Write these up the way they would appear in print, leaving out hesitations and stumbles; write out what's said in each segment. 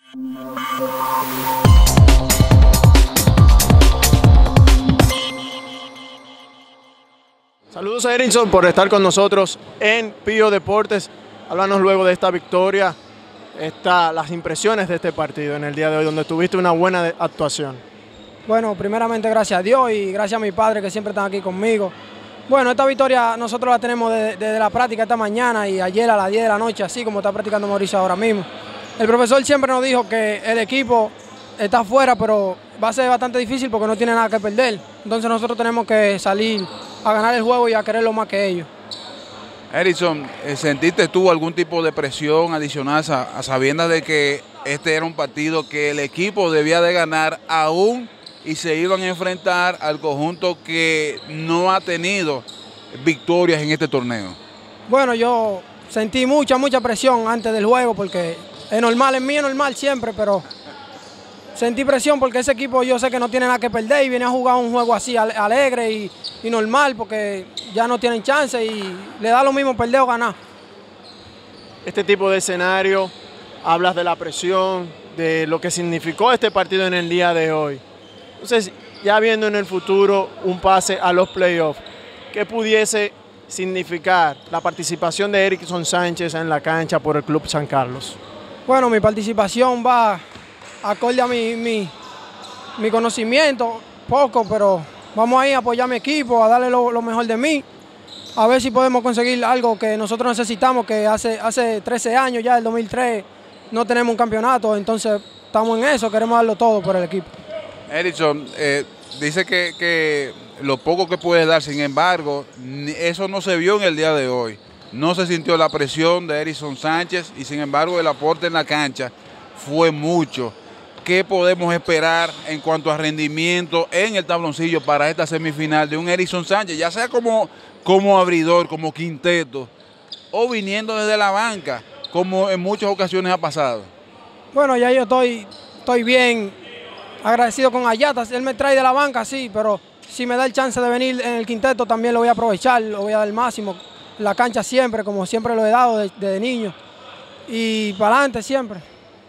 Saludos a Erickson por estar con nosotros en Pío Deportes. Háblanos luego de esta victoria, las impresiones de este partido en el día de hoy, donde tuviste una buena actuación. Bueno, primeramente gracias a Dios y gracias a mi padre que siempre están aquí conmigo. Bueno, esta victoria nosotros la tenemos desde la práctica esta mañana y ayer a las 10 de la noche, así como está practicando Mauricio ahora mismo. El profesor siempre nos dijo que el equipo está afuera, pero va a ser bastante difícil porque no tiene nada que perder. Entonces nosotros tenemos que salir a ganar el juego y a quererlo más que ellos. Erickson, ¿sentiste tú algún tipo de presión adicional a sabiendas de que este era un partido que el equipo debía de ganar aún y se iban a enfrentar al conjunto que no ha tenido victorias en este torneo? Bueno, yo sentí mucha presión antes del juego porque es normal, en mí es normal siempre, pero sentí presión porque ese equipo yo sé que no tiene nada que perder y viene a jugar un juego así alegre y normal porque ya no tienen chance y le da lo mismo perder o ganar. Este tipo de escenario, hablas de la presión, de lo que significó este partido en el día de hoy. Entonces, ya viendo en el futuro un pase a los playoffs, ¿qué pudiese significar la participación de Erickson Sánchez en la cancha por el Club San Carlos? Bueno, mi participación va acorde a mi conocimiento, poco, pero vamos a ir a apoyar a mi equipo, a darle lo mejor de mí, a ver si podemos conseguir algo que nosotros necesitamos, que hace 13 años ya, el 2003, no tenemos un campeonato, entonces estamos en eso, queremos darlo todo por el equipo. Erickson, dice que lo poco que puedes dar, sin embargo, eso no se vio en el día de hoy. No se sintió la presión de Erickson Sánchez y sin embargo el aporte en la cancha fue mucho. ¿Qué podemos esperar en cuanto a rendimiento en el tabloncillo para esta semifinal de un Erickson Sánchez, ya sea como abridor, como quinteto, o viniendo desde la banca, como en muchas ocasiones ha pasado? Bueno, ya yo estoy bien agradecido con Ayata, él me trae de la banca, sí, pero si me da el chance de venir en el quinteto también lo voy a aprovechar, lo voy a dar el máximo, la cancha siempre, como siempre lo he dado desde niño, y para adelante siempre.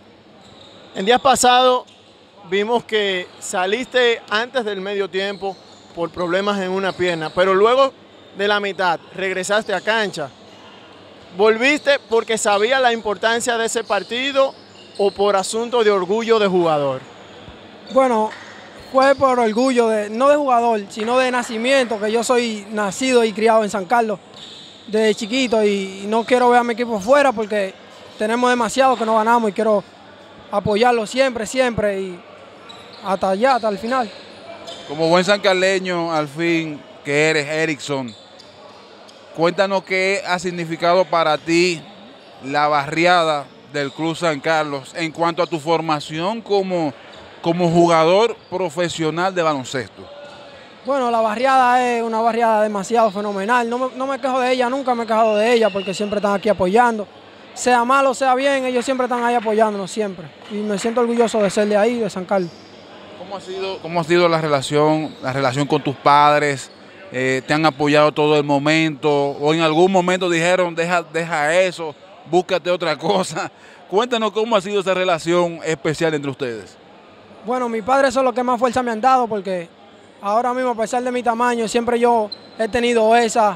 En días pasados vimos que saliste antes del medio tiempo por problemas en una pierna, pero luego de la mitad regresaste a cancha. ¿Volviste porque sabía la importancia de ese partido o por asunto de orgullo de jugador? Bueno, fue por orgullo, no de jugador, sino de nacimiento, que yo soy nacido y criado en San Carlos desde chiquito y no quiero ver a mi equipo fuera porque tenemos demasiado que no ganamos y quiero apoyarlo siempre y hasta allá, hasta el final. Como buen sancarleño, al fin, que eres Erickson, cuéntanos qué ha significado para ti la barriada del Club San Carlos en cuanto a tu formación como jugador profesional de baloncesto. Bueno, la barriada es una barriada demasiado fenomenal. No me quejo de ella, nunca me he quejado de ella porque siempre están aquí apoyando. Sea malo, sea bien, ellos siempre están ahí apoyándonos siempre. Y me siento orgulloso de ser de ahí, de San Carlos. ¿Cómo ha sido la relación con tus padres? ¿Te han apoyado todo el momento? ¿O en algún momento dijeron, deja eso, búscate otra cosa? Cuéntanos cómo ha sido esa relación especial entre ustedes. Bueno, mis padres son los que más fuerza me han dado porque ahora mismo, a pesar de mi tamaño, siempre yo he tenido esa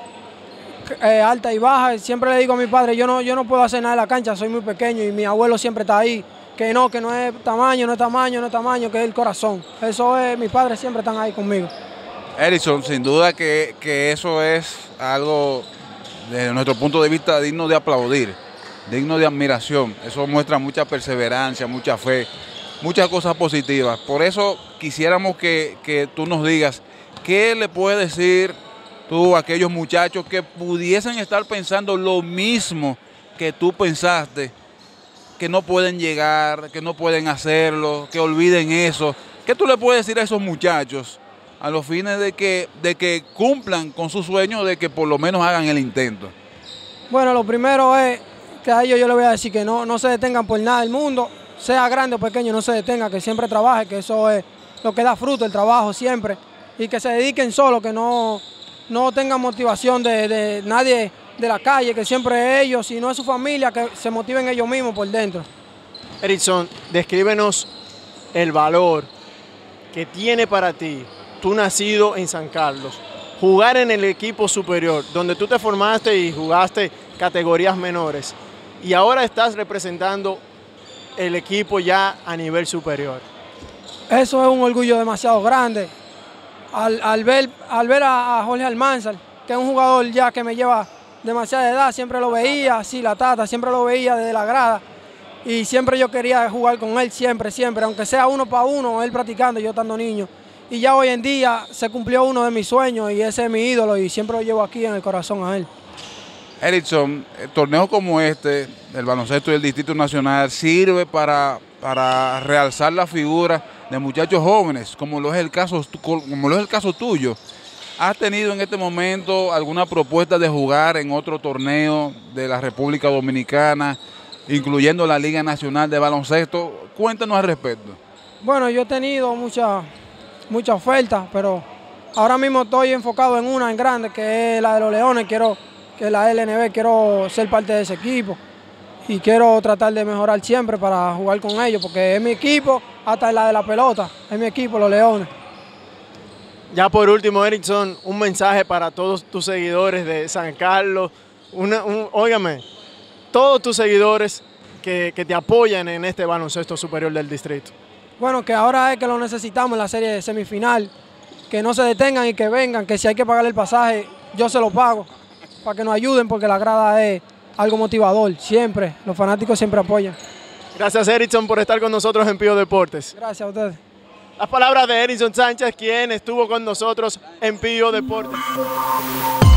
alta y baja. Siempre le digo a mi padre, yo no puedo hacer nada en la cancha, soy muy pequeño y mi abuelo siempre está ahí. Que no es tamaño, que es el corazón. Eso es, mis padres siempre están ahí conmigo. Erickson, sin duda que eso es algo, desde nuestro punto de vista, digno de aplaudir, digno de admiración. Eso muestra mucha perseverancia, mucha fe, muchas cosas positivas. Por eso quisiéramos que tú nos digas qué le puedes decir tú a aquellos muchachos que pudiesen estar pensando lo mismo que tú pensaste, que no pueden llegar, que no pueden hacerlo, que olviden eso. ¿Qué tú le puedes decir a esos muchachos a los fines de que cumplan con su sueño, de que por lo menos hagan el intento? Bueno, lo primero es que a ellos yo les voy a decir que no se detengan por nada del mundo, sea grande o pequeño, no se detenga, que siempre trabaje, que eso es lo que da fruto, el trabajo siempre, y que se dediquen solo, que no tengan motivación de nadie de la calle, que siempre es ellos, si no es su familia, que se motiven ellos mismos por dentro. Erickson, descríbenos el valor que tiene para ti, tú nacido en San Carlos, jugar en el equipo superior, donde tú te formaste y jugaste categorías menores, y ahora estás representando el equipo ya a nivel superior. Eso es un orgullo demasiado grande. Al ver a Jorge Almanzar, que es un jugador ya que me lleva demasiada edad, siempre lo veía, sí, la Tata, siempre lo veía desde la grada. Y siempre yo quería jugar con él, siempre, aunque sea 1 para 1, él practicando, yo estando niño. Y ya hoy en día se cumplió uno de mis sueños y ese es mi ídolo y siempre lo llevo aquí en el corazón a él. Erickson, torneos como este, el baloncesto del Distrito Nacional, sirve para realzar la figura de muchachos jóvenes, como lo es el caso tuyo. ¿Has tenido en este momento alguna propuesta de jugar en otro torneo de la República Dominicana, incluyendo la Liga Nacional de Baloncesto? Cuéntanos al respecto. Bueno, yo he tenido mucha oferta, pero ahora mismo estoy enfocado en una en grande, que es la de los Leones, que es la LNB, quiero ser parte de ese equipo y quiero tratar de mejorar siempre para jugar con ellos, porque es mi equipo, hasta la de la pelota, es mi equipo, los Leones. Ya por último, Erickson, un mensaje para todos tus seguidores de San Carlos, óigame, todos tus seguidores que te apoyan en este baloncesto superior del distrito. Bueno, que ahora es que lo necesitamos en la serie de semifinal, que no se detengan y que vengan, que si hay que pagarle el pasaje, yo se lo pago, para que nos ayuden, porque la grada es algo motivador, siempre, los fanáticos siempre apoyan. Gracias, Erickson, por estar con nosotros en Pío Deportes. Gracias a ustedes. Las palabras de Erickson Sánchez, quien estuvo con nosotros en Pío Deportes.